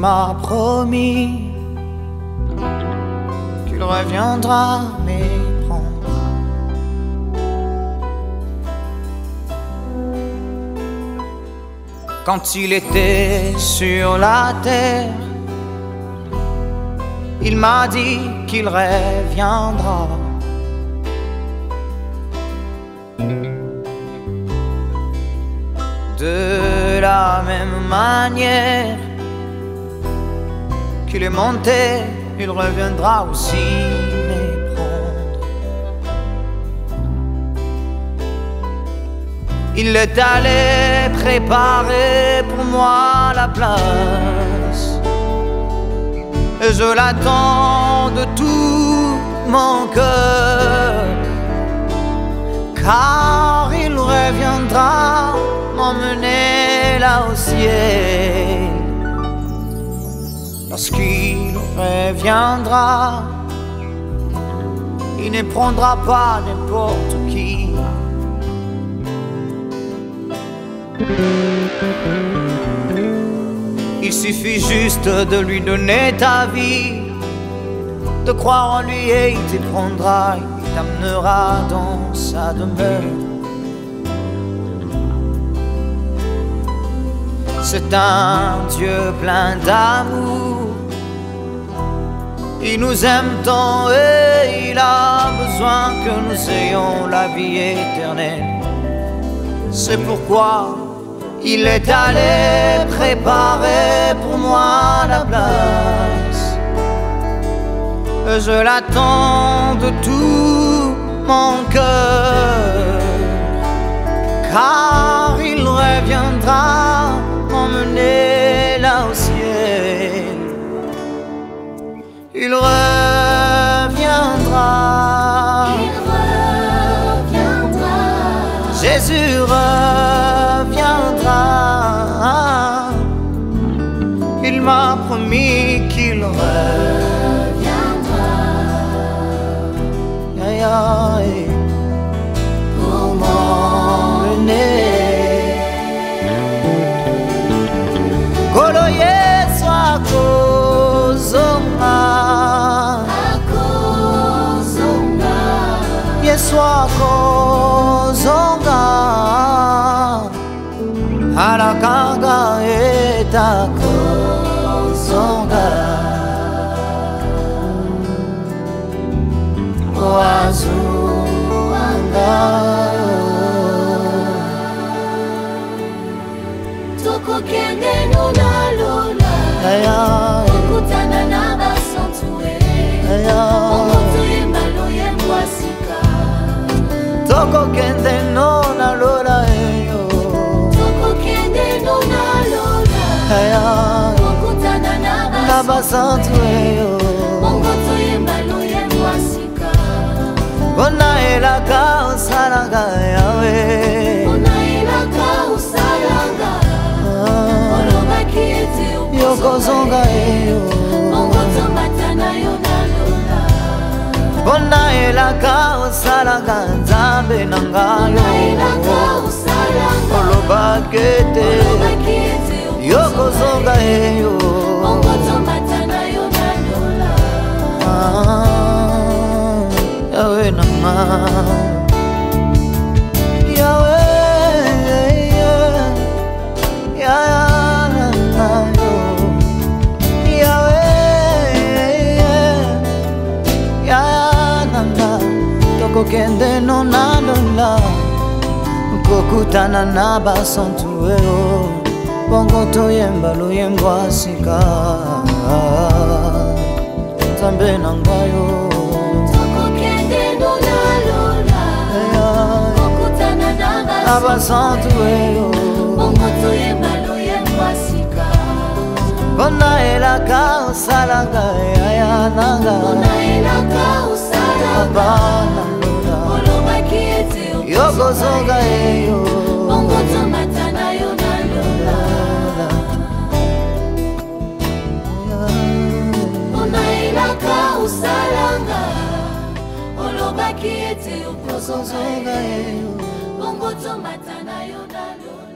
m'a promis qu'il reviendra me prendre. Quand il était sur la terre, il m'a dit qu'il reviendra. De la même manière qu'il est monté, il reviendra aussi me prendre. Il est allé préparer pour moi la place, et je l'attends de tout mon cœur, car il reviendra m'emmener là au ciel. Lorsqu'il reviendra, il ne prendra pas n'importe qui. Il suffit juste de lui donner ta vie, de croire en lui et il te prendra, il t'amènera dans sa demeure. C'est un Dieu plein d'amour, il nous aime tant et il a besoin que nous ayons la vie éternelle. C'est pourquoi il est allé préparer pour moi la place. Je l'attends de tout mon cœur, car il reviendra m'emmener là au ciel. Il reviendra, Jésus reviendra. Il m'a promis qu'il reviendra. Aïe, aïe, pour m'emmener. Kolo Yesu akozonga, Yesu akozonga, harakanga etakozonga, wazuanga. Tokokende lola lola, okutana na basantue, omoto yembalo yembwasika. Tokokende nona lola eyo, Tokokende lola lola, okutana na basantue eyo, omoto yembalo yembwasika. Bona elaka osalanga yawe, Bona elaka osalanga, olobaki ete yokozonga eyo, omoto matana yo na lola. Bona elaka osalanga nzambe na ngayo, olobaki ete yokozonga eyo, yawe na ngayo, yawe kokende nona lola, kokutana na basantue o, bongo toyemba loyembwa sika, nzambe na ngayo. Tokokende nona lola, kokutana na basantue o, bongo toyemba loyembwa sika. Bona elaka osalanga yaya nanga, Bona elaka osalanga, yokozonga eyo, bongo tomatana yo na lola. Bona elaka osalanga, olobaki ete okozonga eyo, bongo tomatana yo na lola.